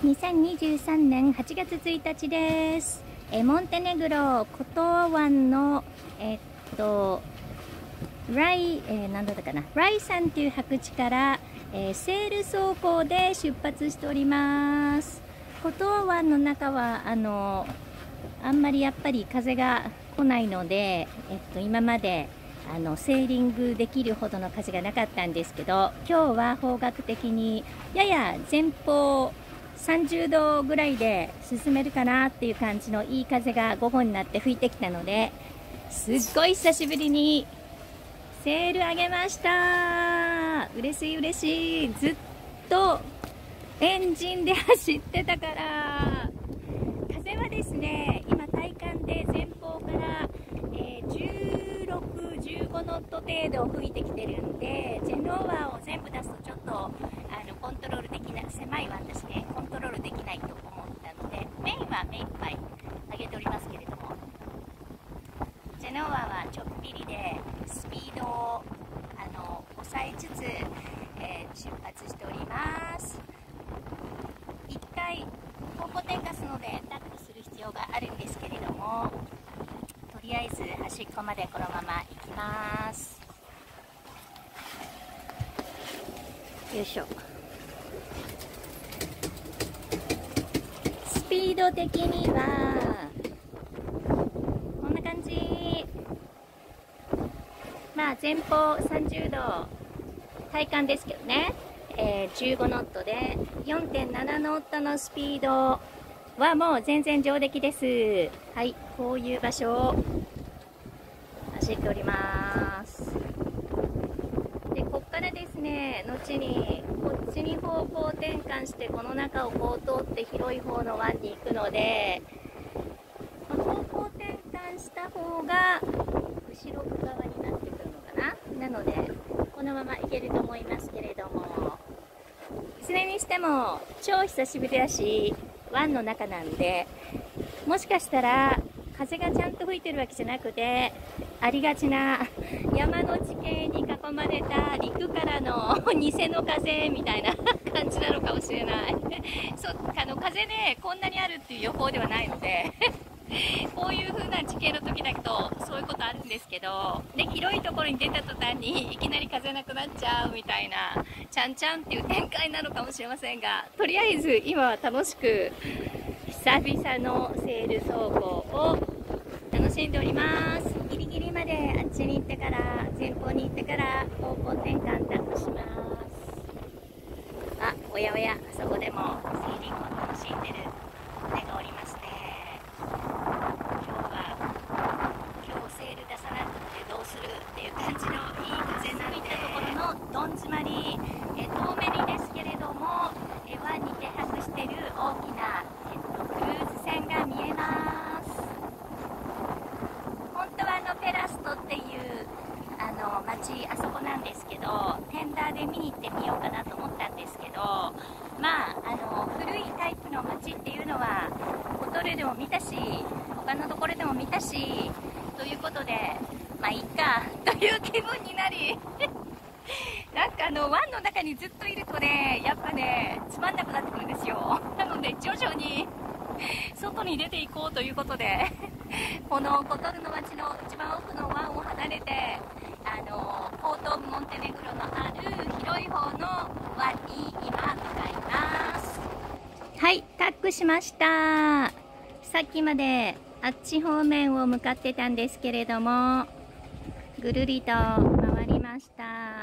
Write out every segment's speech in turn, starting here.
2023年8月1日です。モンテネグロコトー湾のなんだったかな、ライさんという白地から、セール走行で出発しております。コトー湾の中はあんまりやっぱり風が来ないので、今までセーリングできるほどの風がなかったんですけど、今日は方角的にやや前方30度ぐらいで進めるかなっていう感じのいい風が午後になって吹いてきたので、すっごい久しぶりにセール上げました。嬉しい嬉しい。ずっとエンジンで走ってたから。風はですね、今体感で前方から、16、15ノット程度吹いてきてるんで、ジェノーワを全部出すとちょっとコントロールできない、狭い湾ですね、コントロールできないと思ったので、メインは目いっぱい上げておりますけれども、ジェノーワはちょっぴりでスピードを抑えつつ、出発しております。一回方向転換するのでタックする必要があるんですけれども、とりあえず端っこまでこのまま行きます。よいしょ。スピード的にはこんな感じ。まあ前方30度体感ですけどね、15ノットで 4.7 ノットのスピードはもう全然上出来です。はい、こういう場所を走っております。で、こっからですね、後にこっちに方向転換してこの中をこう通って広い方の湾に行くので、方向転換した方が後ろ側になってくるのかな。なのでこのまま行けると思いますけれども、いずれにしても超久しぶりだし湾の中なんで、もしかしたら風がちゃんと吹いてるわけじゃなくて、ありがちな山の地形に囲まれた陸からの偽の風みたいな感じなのかもしれない風ね、こんなにあるっていう予報ではないのでこういう風な地形の時だとそういうことあるんですけど、で広いところに出た途端にいきなり風なくなっちゃうみたいな、ちゃんちゃんっていう展開なのかもしれませんが、とりあえず今は楽しく久々のセール走行を楽しんでおります。ギリギリまであっちに行ってから、前方に行ってから方向転換タップします。あ、おやおや、そこでもセーリングを楽しんでる船がおりますね。今日セール出さなくてどうするっていう感じのいい風の吹いたところのどん詰まり、遠目にですけれども、湾に停泊している大きな、クルーズ船が見えます。本当はペラストっていう町、あそこなんですけど、テンダーで見に行ってみようかなと思ったんですけど、まあ古いタイプの町っていうのはホトルでも見たし、他のところでも見たしということで、まあいいかという気分になりなんか湾の中にずっといるとね、やっぱねつまんなくなってくるんですよ。なので徐々に外に出ていこうということでこのコトルの町の一番奥の湾を離れて、ポート・オブ・モンテネグロのある広い方の湾に今向かいます。はい、タックしました。さっきまであっち方面を向かってたんですけれども、ぐるりと回りました。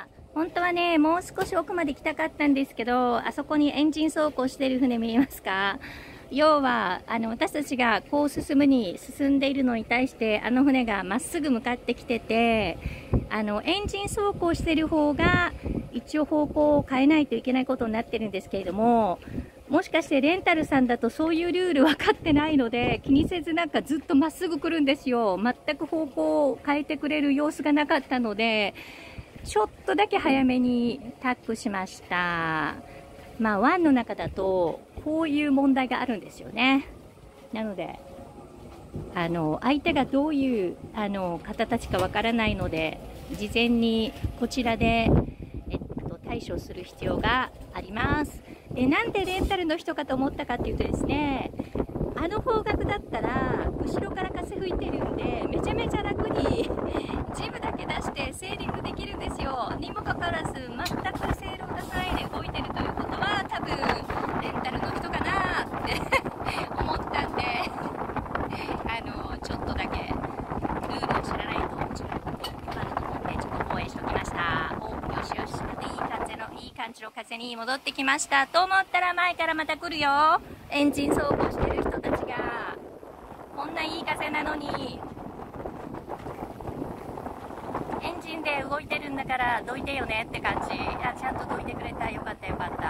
本当はね、もう少し奥まで来たかったんですけど、あそこにエンジン走行してる船見えますか？要は私たちがこう進んでいるのに対して、あの船がまっすぐ向かってきてて、エンジン走行してる方が一応方向を変えないといけないことになってるんですけれども、もしかしてレンタルさんだとそういうルール分かってないので、気にせずなんかずっとまっすぐ来るんですよ。全く方向を変えてくれる様子がなかったので、ちょっとだけ早めにタックしました。まあ湾の中だとこういう問題があるんですよね。なので相手がどういう方たちかわからないので、事前にこちらで、対処する必要があります。 で、なんでレンタルの人かと思ったかっていうとですね、あの方角だったら後ろから風吹いてるんで、めちゃめちゃ楽にジムだけ出してセーリングできるんですよ。にもかかわらず全くセールを出さないで動いてるということは、多分レンタルの人かなって思ったんで、ちょっとだけルールを知らないとちょっと困ると思って、ちょっと放映しておきました。お、よしよし、いい感じの風に戻ってきましたと思ったら、前からまた来るよ。エンジン走行してる人たちが、こんないい風なのに、エンジンで動いてるんだからどいてよねって感じ。ちゃんとどいてくれた。よかったよかった。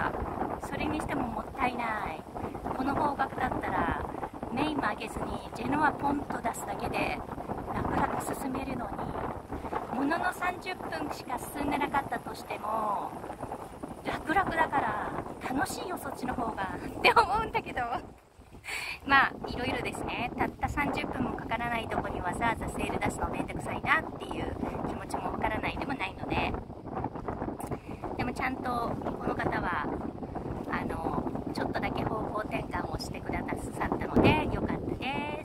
それにしてももったいない。この方角だったらメインも上げずにジェノアポンと出すだけで楽々進めるのに、ものの30分しか進んでなかったとしても楽々だから楽しいよ、そっちの方がって思うんだけどまあいろいろですね。たった30分もかからないとこにわざわざセール出すのめんどくさいなっていう気持ちもわからないでもないので、でもちゃんとこの方はちょっとだけ方向転換をしてくださったのでよかったです。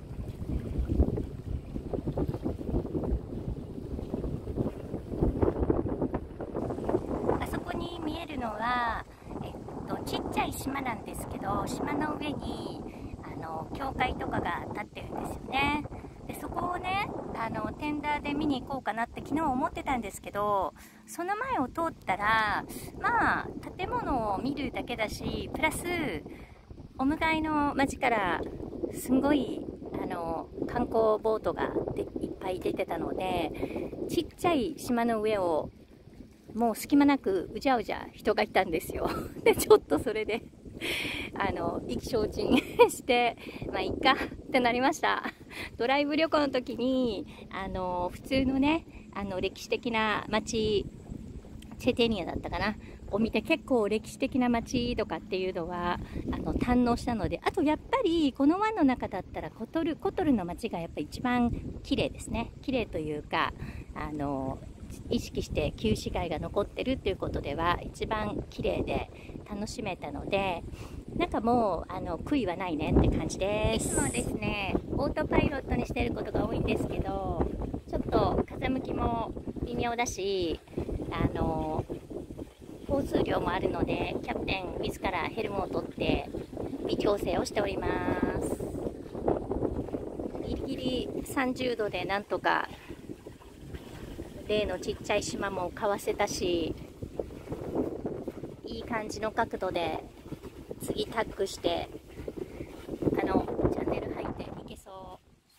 あそこに見えるのは、ちっちゃい島なんですけど、島の上に教会とかが建ってるんですよね。でそこをね、テンダーで見に行こうかなって昨日思ってたんですけど、その前を通ったら、まあ建物を見るだけだし、プラスお向かいの町からすんごい観光ボートがいっぱい出てたので、ちっちゃい島の上をもう隙間なくうじゃうじゃ人がいたんですよ。でちょっとそれで意気消沈してまあいっかってなりました。ドライブ旅行の時に普通のね歴史的な街、チェテニアだったかなを見て、結構歴史的な街とかっていうのは堪能したので、あとやっぱりこの湾の中だったらコトルの街がやっぱ一番綺麗ですね。綺麗というか意識して旧市街が残ってるっていうことでは一番綺麗で楽しめたので、なんかもう悔いはないねって感じです。いつもですねオートパイロットにしてることが多いんですけど、ちょっと風向きも微妙だし交通量もあるので、キャプテン自らヘルムを取って微調整をしております。ギリギリ30度でなんとか例のちっちゃい島もかわせたし、いい感じの角度で次タッグしてチャンネル入っていけそう。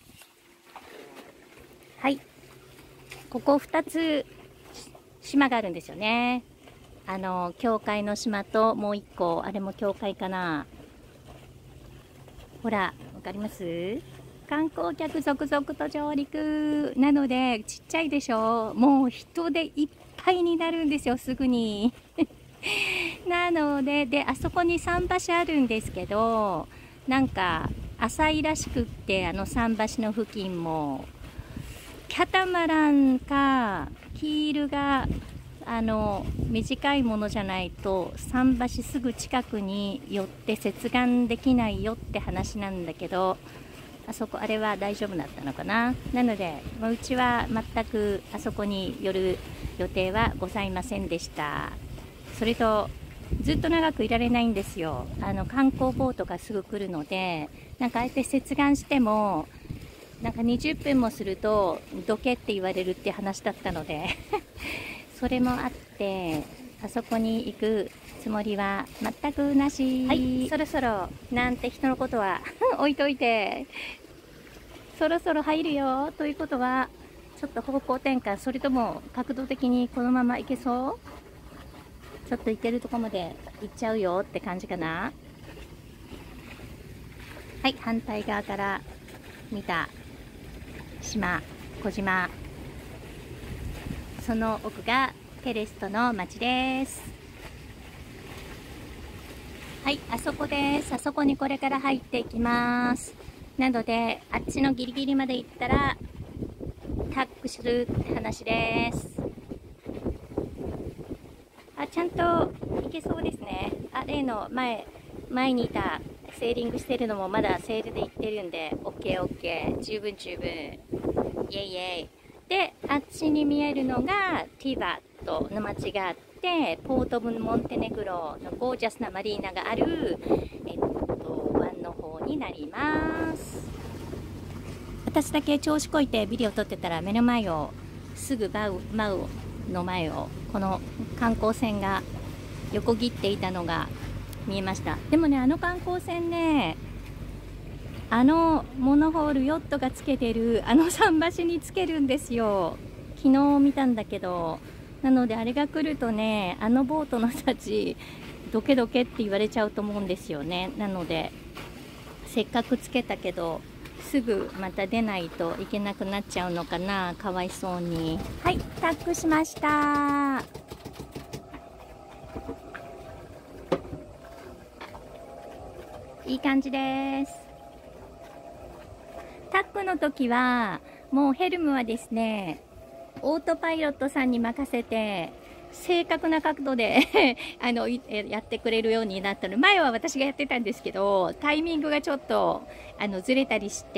はい、ここ2つ島があるんですよね。教会の島ともう1個、あれも教会かな。ほらわかります？観光客続々と上陸なのでちっちゃいでしょ。もう人でいっぱいになるんですよ、すぐになのであそこに桟橋あるんですけど、なんか浅いらしくって、桟橋の付近もキャタマランかキールが短いものじゃないと桟橋すぐ近くに寄って接岸できないよって話なんだけど、あれは大丈夫だったのかな。なのでうちは全くあそこに寄る予定はございませんでした。それとずっと長くいられないんですよ。観光ボートがすぐ来るので、なんかあえて接岸してもなんか20分もするとどけって言われるって話だったのでそれもあってあそこに行くつもりは全くなし。はい、そろそろなんて人のことは置いといて、そろそろ入るよということはちょっと方向転換、それとも角度的にこのまま行けそう？ちょっと行けるとこまで行っちゃうよって感じかな。はい、反対側から見た島、小島、その奥がペレストの町です。はい、あそこです。あそこにこれから入っていきます。なのであっちのギリギリまで行ったらタッグするって話です。ちゃんと行けそうですね。 が例の前にいたセーリングしてるのもまだセールで行ってるんで、オッケーオッケー、十分十分、イエイイエイ。で、あっちに見えるのがティバットの街があって、ポート・オブ・モンテネグロのゴージャスなマリーナがある、湾の方になります。私だけ調子こいてビデオ撮ってたら、目の前をすぐマウの前をこの観光船が横切っていたのが見えました。でもね、あの観光船ね、あのモノホールヨットがつけてるあの桟橋につけるんですよ。昨日見たんだけど、なのであれが来るとね、あのボートの人たちどけどけって言われちゃうと思うんですよね。なのでせっかくつけたけどすぐまた出ないといけなくなっちゃうのかな、かわいそうに。はい、タックしました。いい感じです。タックの時はもうヘルムはですね、オートパイロットさんに任せて正確な角度でやってくれるようになったの。前は私がやってたんですけど、タイミングがちょっとずれたりして、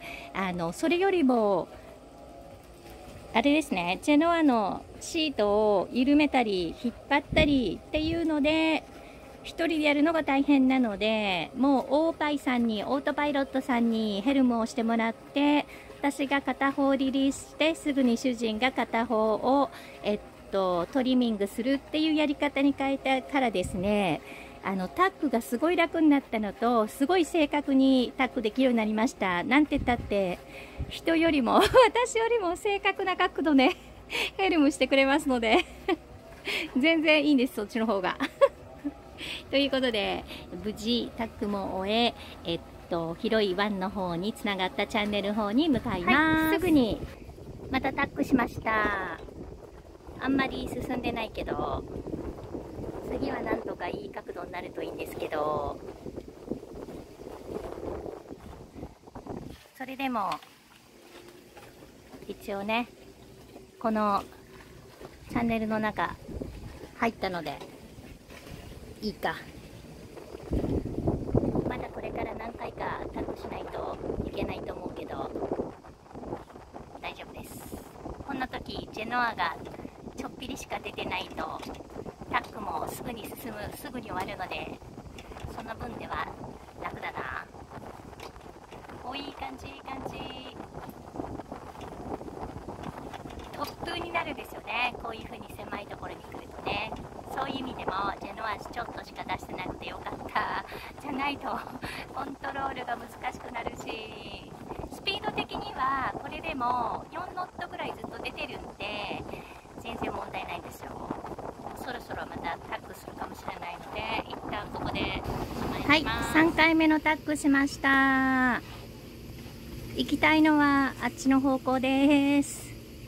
それよりもあれですね、ジェノアのシートを緩めたり引っ張ったりっていうので一人でやるのが大変なので、もうオートパイロットさんにヘルムをしてもらって、私が片方リリースしてすぐに主人が片方をトリミングするっていうやり方に変えたからですね、タックがすごい楽になったのと、すごい正確にタックできるようになりました。なんて言ったって人よりも私よりも正確な角度でヘルムしてくれますので全然いいんです、そっちの方がということで無事タックも終え、広い湾の方につながったチャンネルの方に向かいます、はい、すぐにまたタックしました。あんまり進んでないけど、次はなんとかいい角度になるといいんですけど、それでも一応ね、このチャンネルの中入ったのでいいか。まだこれから何回かタックしないといけないと思うけど大丈夫です。こんな時ジェノアがちょっぴりしか出てないとタックもすぐに進む、すぐに終わるので、その分では楽だな。お、いい感じいい感じ。突風になるんですよね、こういう風に狭いところに来るとね。そういう意味でもジェノアちょっとしか出してなくてよかった。じゃないとコントロールが難しくなるし、スピード的にはこれでも4ノットぐらいずっと出てるんで全然問題ないですよ。そろそろまたタックするかもしれないので、一旦ここではい、3回目のタックしました。行きたいのはあっちの方向です。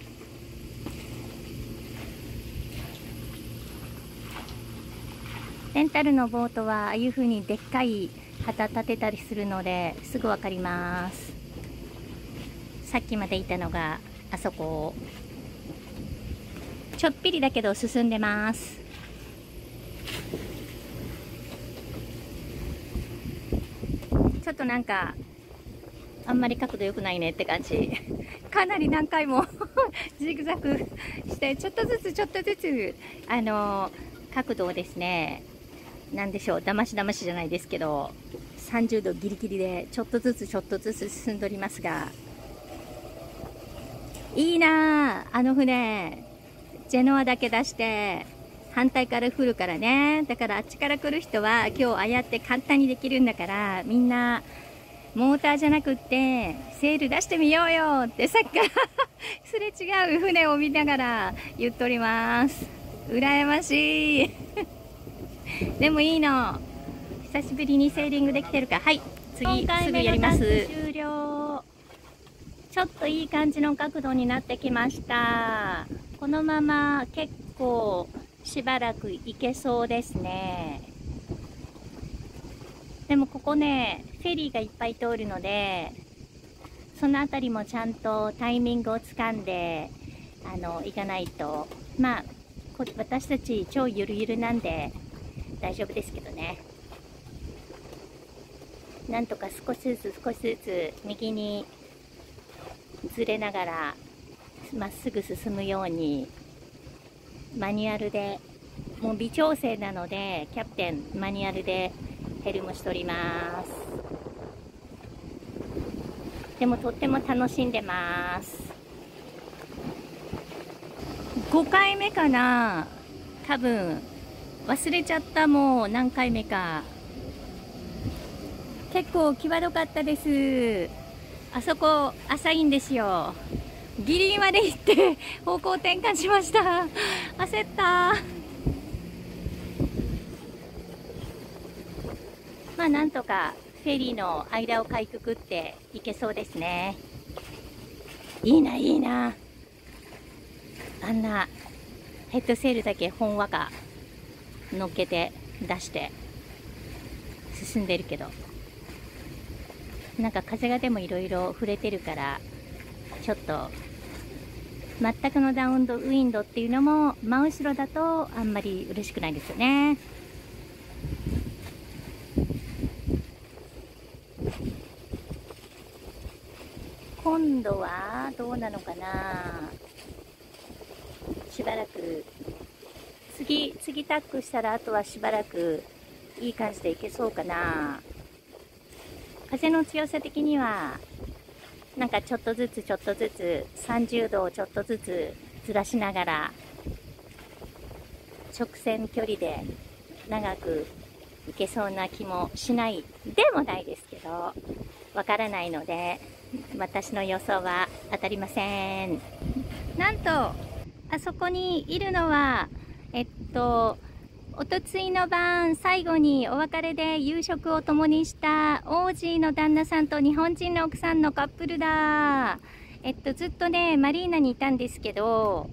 レンタルのボートはああいう風にでっかい旗立てたりするのですぐ分かります。さっきまでいたのがあそこ、ちょっぴりだけど進んでます。ちょっとなんかあんまり角度良くないねって感じかなり何回もジグザグしてちょっとずつ角度をですね、なんでしょう、だましじゃないですけど30度ギリギリでちょっとずつ進んでおりますが、いいなあ、あの船ジェノアだけ出して反対から来るからね。だからあっちから来る人は今日ああやって簡単にできるんだから、みんなモーターじゃなくってセール出してみようよってさっきからすれ違う船を見ながら言っております。羨ましいでもいいの、久しぶりにセーリングできてるか。はい、次すぐやります。終了。ちょっといい感じの角度になってきました。このまま結構しばらく行けそうですね。でもここね、フェリーがいっぱい通るので、そのあたりもちゃんとタイミングをつかんで行かないと、まあ私たち超ゆるゆるなんで大丈夫ですけどね。なんとか少しずつ右にずれながらまっすぐ進むようにマニュアルで、もう微調整なのでキャプテンマニュアルでヘルムしております。でもとっても楽しんでます。5回目かな、多分忘れちゃった。もう何回目か。結構際どかったです。あそこ浅いんですよ。ギリまで行って方向転換しました。焦った。まあなんとかフェリーの間をかいくぐっていけそうですね。いいな、いいな。あんなヘッドセールだけほんわか乗っけて出して進んでるけど、なんか風がでもいろいろ触れてるから、ちょっと全くのダウンウィンドっていうのも真後ろだとあんまり嬉しくないですよね。今度はどうなのかな。しばらく次タックしたら、あとはしばらくいい感じでいけそうかな。風の強さ的にはなんかちょっとずつ30度をちょっとずつずらしながら直線距離で長くいけそうな気もしないでもないですけど、わからないので私の予想は当たりません。なんとあそこにいるのはおとついの晩、最後にお別れで夕食を共にしたオージーの旦那さんと日本人の奥さんのカップルだ。ずっとね、マリーナにいたんですけど、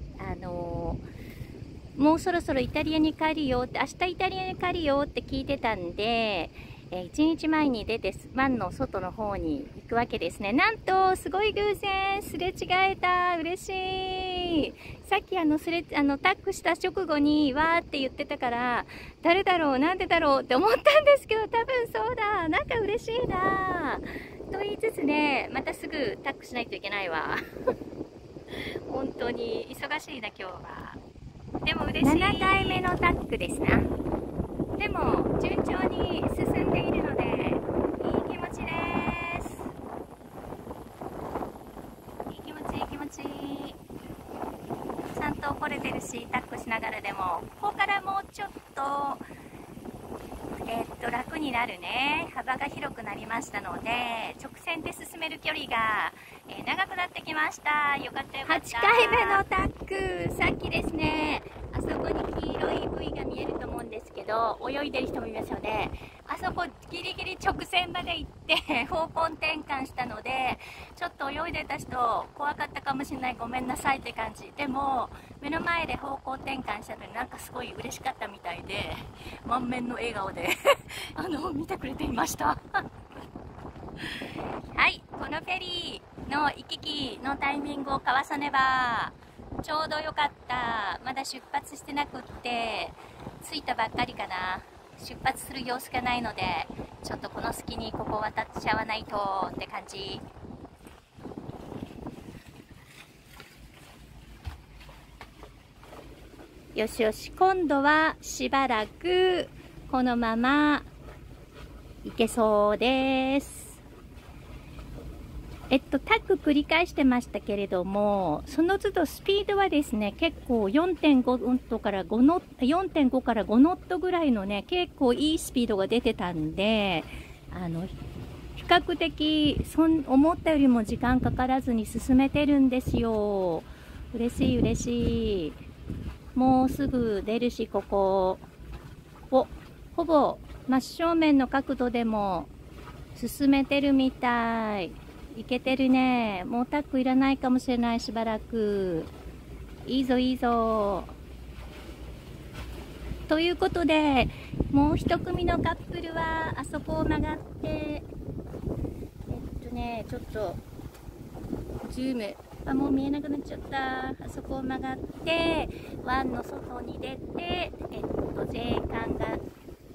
もうそろそろイタリアに帰るよって、明日イタリアに帰るよって聞いてたんで、1日前に出て湾の外の方に行くわけですね。なんとすごい偶然すれ違えた。嬉しい。さっきタックした直後にわーって言ってたから、誰だろうなんでだろうって思ったんですけど、多分そうだ。なんか嬉しいなと言いつつね、またすぐタックしないといけないわ。本当に忙しいな今日は。でも嬉しい。7回目のタックですな。でも順調に進んでいるのでいい気持ちです。いい気持ちいい気持ちいい。ちゃんと来れてるし、タックしながらでもここからもうちょっと楽になるね。幅が広くなりましたので直線で進める距離が、長くなってきました。よかったよかった。8回目のタック、さっきですね、あそこに黄色いブイが見えると思うんですけど、泳いでる人もいますよね。あそこギリギリ直線まで行って方向転換したので、ちょっと泳いでた人怖かったかもしれない、ごめんなさいって感じ。でも目の前で方向転換したのになんかすごい嬉しかったみたいで、満面の笑顔で見てくれていましたはい、このフェリーの行き来のタイミングをかわさねばちょうどよかった。まだ出発してなくって着いたばっかりかな。出発する様子がないので、ちょっとこの隙にここ渡っちゃわないとって感じ。よしよし、今度はしばらくこのままいけそうです。タック繰り返してましたけれども、その都度スピードはですね、結構4.5 から5ノットぐらいのね、結構いいスピードが出てたんで、比較的思ったよりも時間かからずに進めてるんですよ。嬉しい嬉しい。もうすぐ出るし、ここをほぼ真正面の角度でも進めてるみたい。いけてるね。もうタックいらないかもしれない、しばらく。いいぞいいぞ。ということで、もう一組のカップルはあそこを曲がって、ちょっとズーム、もう見えなくなっちゃった。あそこを曲がって湾の外に出て、税関が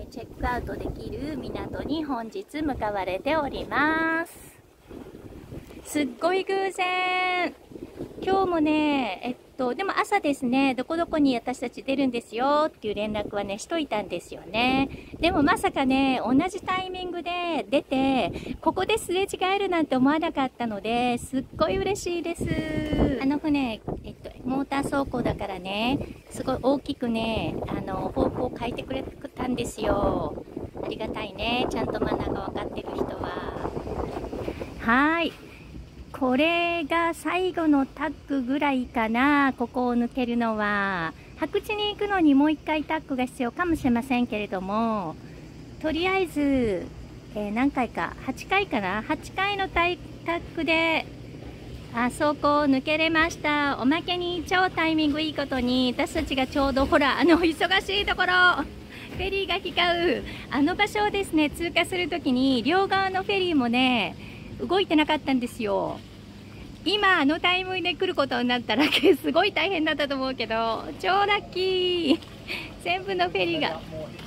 チェックアウトできる港に本日向かわれております。すっごい偶然。今日もね、でも朝ですね、どこどこに私たち出るんですよっていう連絡はね、しといたんですよね。でもまさかね、同じタイミングで出て、ここですれ違えるなんて思わなかったので、すっごい嬉しいです。あの船、モーター走行だからね、すごい大きくね、方向を変えてくれたんですよ。ありがたいね、ちゃんとマナーが分かってる人は。はい。これが最後のタッグぐらいかな、ここを抜けるのは。白地に行くのにもう一回タッグが必要かもしれませんけれども、とりあえず、何回か、8回かな ?8 回のタッグで、あそこを抜けれました。おまけに超タイミングいいことに、私たちがちょうどほら、忙しいところ、フェリーが行き交う、あの場所をですね、通過するときに、両側のフェリーもね、動いてなかったんですよ。今タイミングで来ることになったらすごい大変だったと思うけど、超ラッキー。全部のフェリーが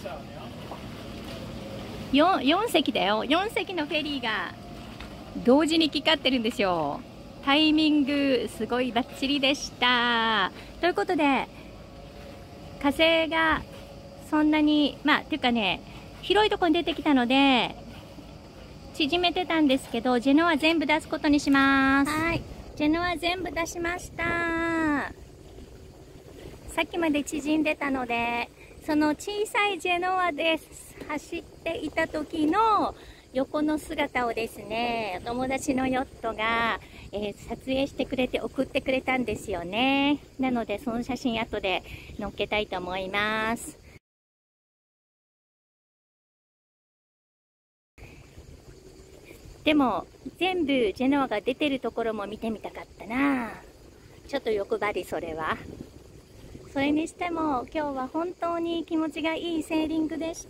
4隻だよ。4隻のフェリーが同時に行き交ってるんですよ。タイミングすごいバッチリでした。ということで、風がそんなにっていうかね、広いところに出てきたので縮めてたんですけど、ジェノア全部出すことにします。はい。ジェノア全部出しました。さっきまで縮んでたので、その小さいジェノアです。走っていた時の横の姿をですね、お友達のヨットが、撮影してくれて送ってくれたんですよね。なので、その写真後で載っけたいと思います。でも全部ジェノアが出てるところも見てみたかったな。ちょっと欲張り、それは。それにしても今日は本当に気持ちがいいセーリングでした。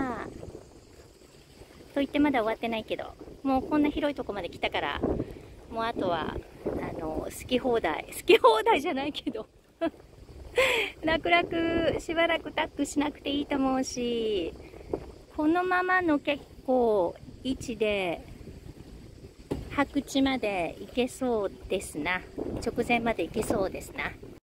と言ってまだ終わってないけど、もうこんな広いとこまで来たから、もうあとは好き放題じゃないけど楽々しばらくタックしなくていいと思うし、このままの結構位置で白地まで行けそうですな。直前まで行けそうですな。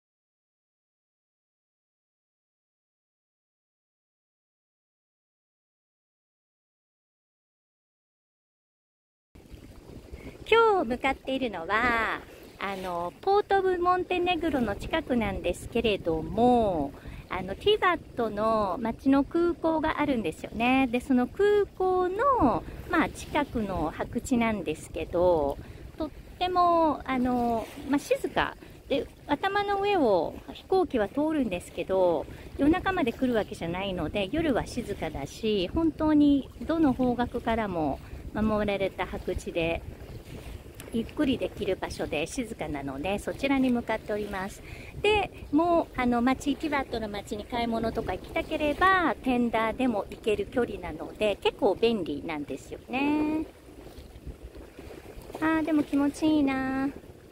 今日向かっているのはポート・オブ・モンテネグロの近くなんですけれども、ティバットの町の空港があるんですよね。で、その空港の、近くの白地なんですけど、とっても、静か。で、頭の上を飛行機は通るんですけど、夜中まで来るわけじゃないので、夜は静かだし、本当にどの方角からも守られた白地で、ゆっくりできる場所で静かなので、そちらに向かっております。で、もうティバットの町に買い物とか行きたければテンダーでも行ける距離なので結構便利なんですよね。でも気持ちいいな。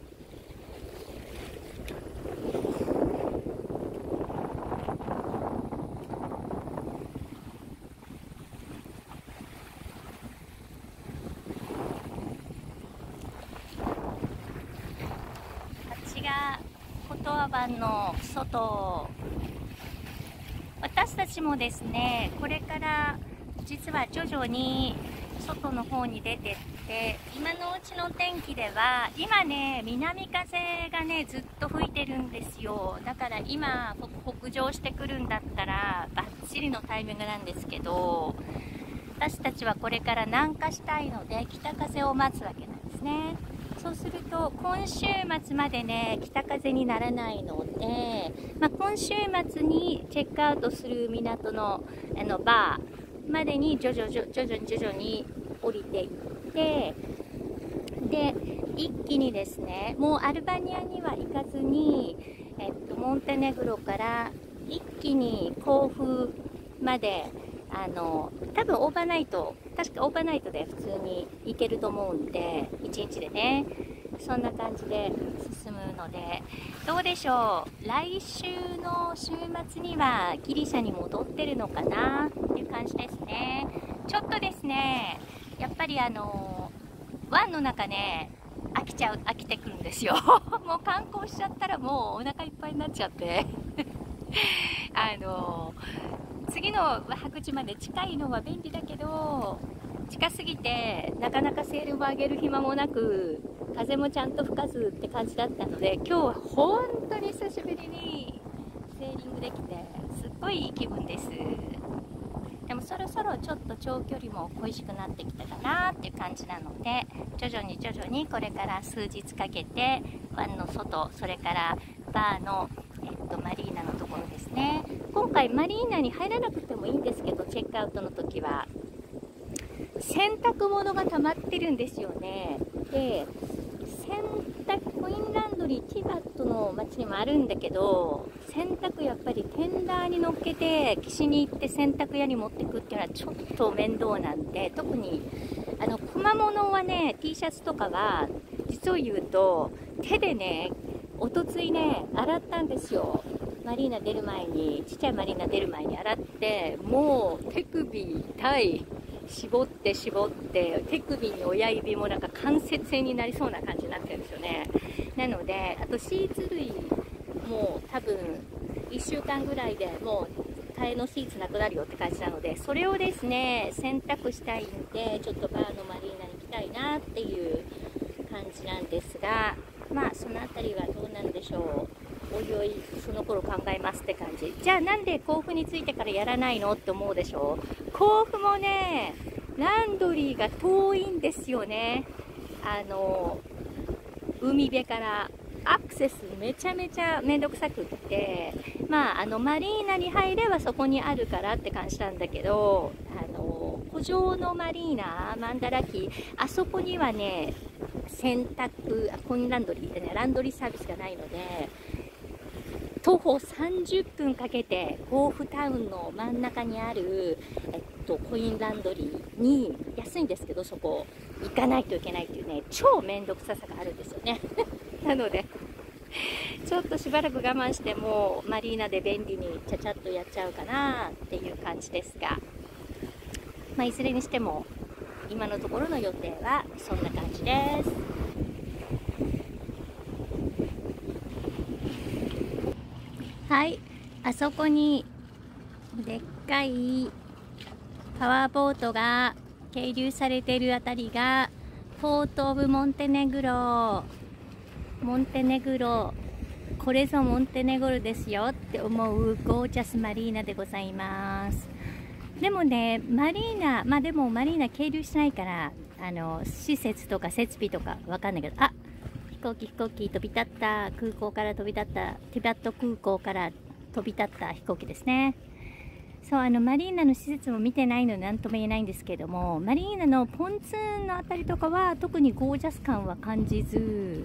コトア湾の外、私たちもですね、これから実は徐々に外の方に出てって、今のうちの天気では今ね、南風がねずっと吹いてるんですよ。だから今北上してくるんだったらバッチリのタイミングなんですけど、私たちはこれから南下したいので北風を待つわけなんですね。そうすると今週末までね北風にならないので、今週末にチェックアウトする港のバーまでに徐々に降りていって、で一気にですね、もうアルバニアには行かずに、モンテネグロから一気に甲府まで多分オーバーナイト、確かオーバーナイトで普通に行けると思うんで、1日でね。 そんな感じで進むので、どうでしょう、来週の週末にはギリシャに戻ってるのかなっていう感じですね。ちょっとですね、やっぱり湾の中ね、飽きてくるんですよ。もう観光しちゃったらもうお腹いっぱいになっちゃって次の白地まで近いのは便利だけど、近すぎてなかなかセールも上げる暇もなく、風もちゃんと吹かずって感じだったので、今日は本当に久しぶりにセーリングできてすっごいいい気分です。でもそろそろちょっと長距離も恋しくなってきたかなっていう感じなので、徐々にこれから数日かけて湾の外、それからバーの、マリーナのところですね。今回マリーナに入らなくてもいいんですけど、チェックアウトの時は洗濯物が溜まってるんですよね。で、コインランドリーティバットの街にもあるんだけど、洗濯やっぱりテンダーに乗っけて岸に行って洗濯屋に持ってくっていうのはちょっと面倒なんで、特に小物はね、 T シャツとかは実を言うと手でね、おとついね洗ったんですよ。マリーナ出る前に、ちっちゃいマリーナ出る前に洗って、もう手首痛い、絞って手首に親指もなんか関節炎になりそうな感じになってるんですよね。なので、あとシーツ類も多分1週間ぐらいでもう替えのシーツなくなるよって感じなので、それをですね洗濯したいんで、ちょっとバーのマリーナに行きたいなっていう感じなんですが、まあそのあたりはどうなんでしょう、おいおいその頃考えますって感じ。じゃあなんで甲府に着いてからやらないのって思うでしょう。甲府もね、ランドリーが遠いんですよね。海辺からアクセスめちゃめちゃめんどくさくって、まあマリーナに入ればそこにあるからって感じなんだけど、湖上のマリーナマンダラキ、あそこにはねコインランドリーでね、ランドリーサービスがないので、徒歩30分かけて甲府タウンの真ん中にある、コインランドリーに、安いんですけどそこ行かないといけないっていうね、超めんどくささがあるんですよねなのでちょっとしばらく我慢して、もうマリーナで便利にちゃちゃっとやっちゃうかなっていう感じですが、まあ、いずれにしても今のところの予定はそんな感じです。はい、あそこにでっかいパワーボートが係留されているあたりがポートオブモンテネグロ、これぞモンテネグロですよって思うゴージャスマリーナでございます。でもね、マリーナ、でもマリーナ係留しないから、施設とか設備とかわかんないけど、あ、飛行機飛び立った、空港から飛び立った、ティバット空港から飛び立った飛行機ですね。そう、マリーナの施設も見てないので何とも言えないんですけども、マリーナのポンツーンのあたりとかは特にゴージャス感は感じず、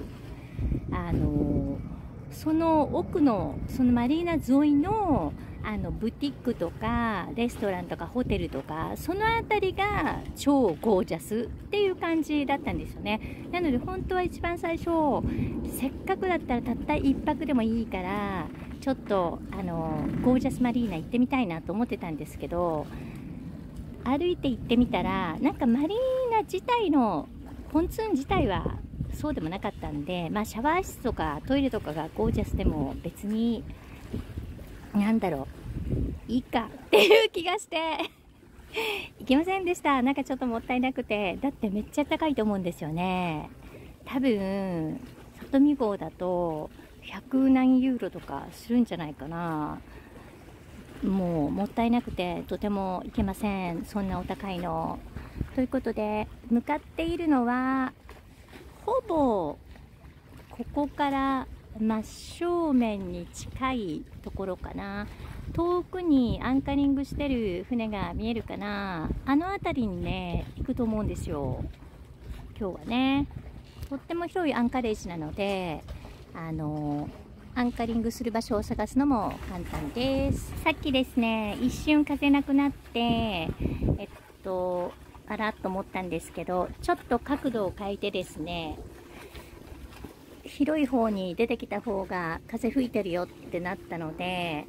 その奥のそのマリーナ沿いのブティックとかレストランとかホテルとか、そのあたりが超ゴージャスっていう感じだったんですよね。なので本当は一番最初、せっかくだったらたった1泊でもいいからちょっとゴージャスマリーナ行ってみたいなと思ってたんですけど、歩いて行ってみたらなんかマリーナ自体のポンツーン自体はそうでもなかったんで、シャワー室とかトイレとかがゴージャスでも別になんだろう、いいかっていう気がして行きませんでした。なんかちょっともったいなくて、だってめっちゃ高いと思うんですよね。多分里見号だと100何ユーロとかするんじゃないかな。もうもったいなくてとても行けません、そんなお高いの。ということで向かっているのはほぼここから真正面に近いところかな。遠くにアンカリングしてる船が見えるかな。あの辺りにね行くと思うんですよ、今日はね。とっても広いアンカレージなので、アンカリングする場所を探すのも簡単です。さっきですね、一瞬風なくなってあらっと思ったんですけど、ちょっと角度を変えてですね、 広い方に出てきた方が風吹いてるよってなったので、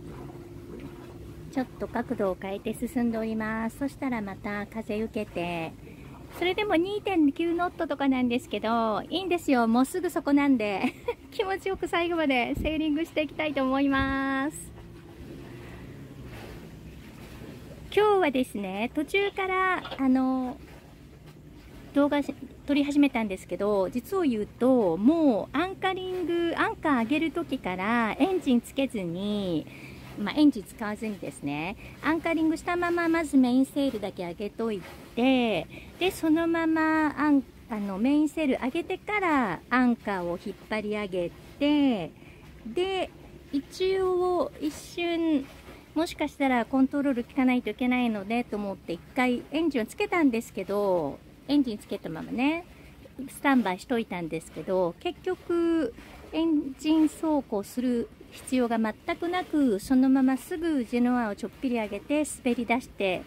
ちょっと角度を変えて進んでおります。そしたらまた風受けて、それでも 2.9 ノットとかなんですけど、いいんですよ。もうすぐそこなんで気持ちよく最後までセーリングしていきたいと思います。今日はですね、途中から動画撮り始めたんですけど、実を言うともうアンカー上げる時からエンジンつけずに、エンジン使わずにですね、アンカリングしたまままずメインセールだけ上げといて、でそのままメインセール上げてからアンカーを引っ張り上げて、で一瞬もしかしたらコントロール効かないといけないのでと思って一回エンジンをつけたんですけど、エンジンつけたままねスタンバイしといたんですけど、結局エンジン走行する必要が全くなく、そのまますぐジェノアをちょっぴり上げて滑り出して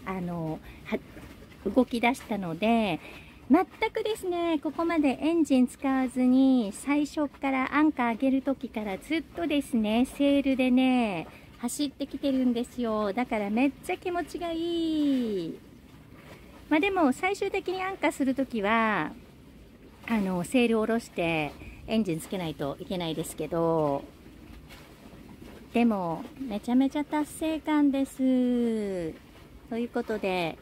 動き出したので、全くですね、ここまでエンジン使わずに最初からアンカー上げる時からずっとですねセールでね走ってきてるんですよ。だからめっちゃ気持ちがいい。でも最終的にアンカーするときはセールを下ろしてエンジンつけないといけないですけど、でもめちゃめちゃ達成感です。ということで、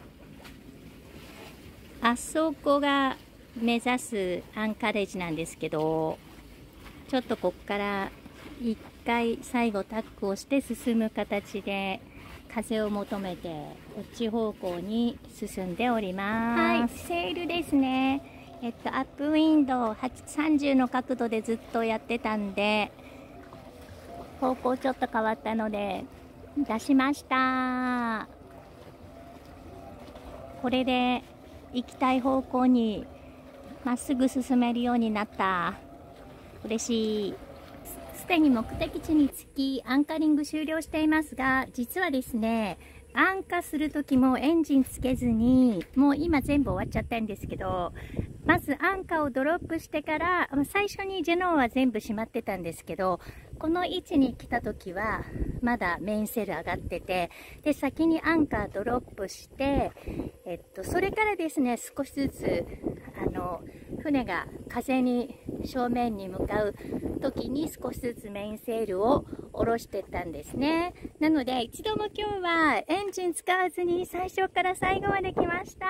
あそこが目指すアンカレッジなんですけど、ちょっとこっから一回最後タックをして進む形で風を求めてこっち方向に進んでおります。セールですね。アップウィンドウ30の角度でずっとやってたんで、方向ちょっと変わったので出しました。これで行きたい方向にまっすぐ進めるようになった。嬉しい。すでに目的地に着きアンカリング終了していますが、実はですねアンカする時もエンジンつけずに、もう今全部終わっちゃったんですけど、まずアンカーをドロップしてから、最初にジェノアは全部閉まってたんですけど、この位置に来た時はまだメインセール上がってて、で先にアンカードロップして、それからですね少しずつ船が風に正面に向かう時に少しずつメインセールを下ろしていったんですね。なので一度も今日はエンジン使わずに最初から最後まで来ました。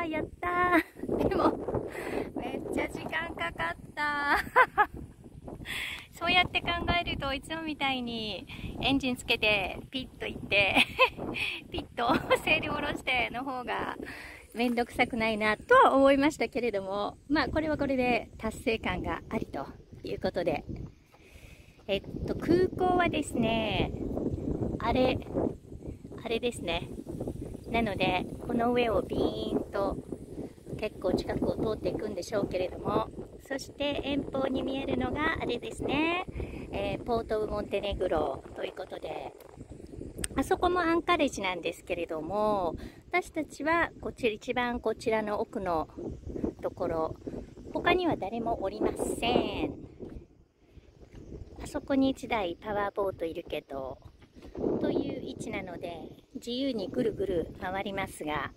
やったー。でもめっちゃ時間かかったそうやって考えるといつもみたいにエンジンつけてピッといってピッとセール下ろしての方がめんどくさくないなとは思いましたけれども、これはこれで達成感がありということで、空港はですねあれですね。なのでこの上をビーンと結構近くを通っていくんでしょうけれども、そして遠方に見えるのがあれですね、ポート・オブ・モンテネグロということで、あそこもアンカレッジなんですけれども、私たちは一番こちらの奥のところ、他には誰もおりません。あそこに1台パワーボートいるけどという位置なので自由にぐるぐる回りますが、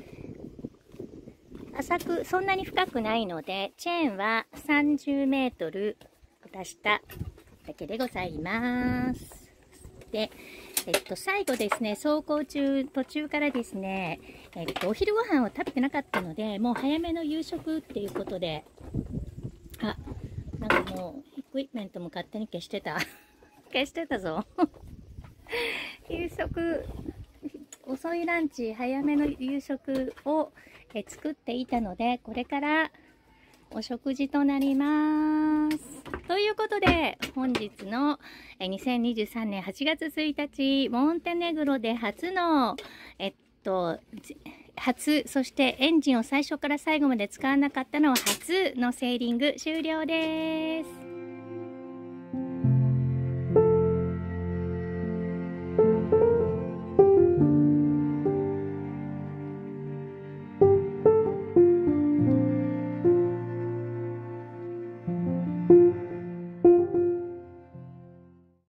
そんなに深くないのでチェーンは30メートル出しただけでございます。で最後ですね、走行途中からですね、お昼ご飯を食べてなかったので、もう早めの夕食っていうことで、なんかもう、エクイプメントも勝手に消してた。消してたぞ。夕食、遅いランチ、早めの夕食を作っていたので、これからお食事となります。ということで、本日の2023年8月1日、モンテネグロで初の、そしてエンジンを最初から最後まで使わなかったのは初のセーリング終了です。